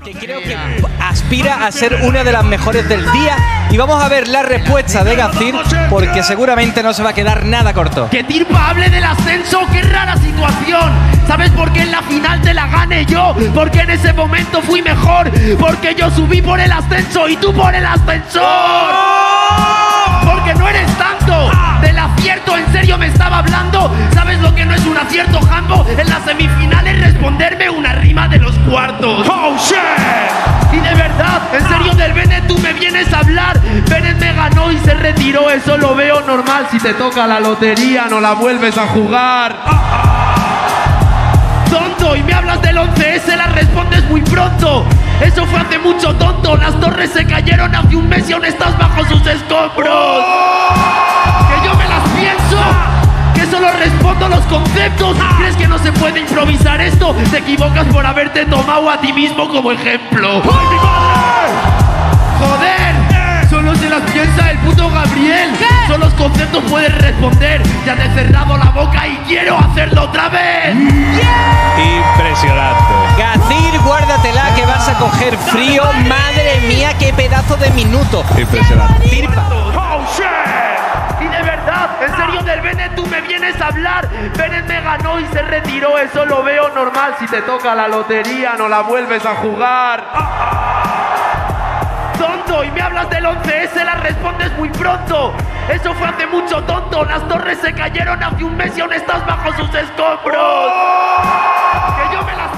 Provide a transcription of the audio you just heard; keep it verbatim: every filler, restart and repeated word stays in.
que creo que aspira a ser una de las mejores del día. Y vamos a ver la respuesta de Gazir, porque seguramente no se va a quedar nada corto. Que Tirpa hable del ascenso, qué rara situación. ¿Sabes por qué en la final te la gané yo? Porque en ese momento fui mejor. Porque yo subí por el ascenso y tú por el ascensor. Porque no eres tanto. Del acierto, en serio me estaba hablando. ¿Sabes lo que no es un acierto, Jambo? En las semifinales responderme una rima de los cuartos. ¡Oh, shit! Y de verdad, en serio del Bennett tú me vienes a hablar. Bennett me ganó y se retiró, eso lo veo normal. Si te toca la lotería no la vuelves a jugar. Tonto, y me hablas del once ese, la respondes muy pronto. Eso fue hace mucho, tonto. Las torres se cayeron hace un mes y aún estás bajo sus escombros. Que yo me las pienso, que solo respondo los conceptos. ¿Crees que no se puede improvisar esto? Te equivocas por haberte tomado a ti mismo como ejemplo. ¡Joder! Solo se las piensa el puto Gabriel. Solo los conceptos puedes responder. Ya te he cerrado la boca y quiero hacerlo otra vez. Impresionante. Gazir, guárdatela que vas a coger frío. Madre mía, qué pedazo de minuto. Impresionante. Tirpa. ¡Oh, shit! Y de verdad, en serio del Bennett tú me vienes a hablar. Bennett me ganó y se retiró, eso lo veo normal. Si te toca la lotería no la vuelves a jugar. Tonto, y me hablas del once ese, la respondes muy pronto. Eso fue hace mucho, tonto. Las torres se cayeron hace un mes y aún estás bajo sus escombros. Que yo me las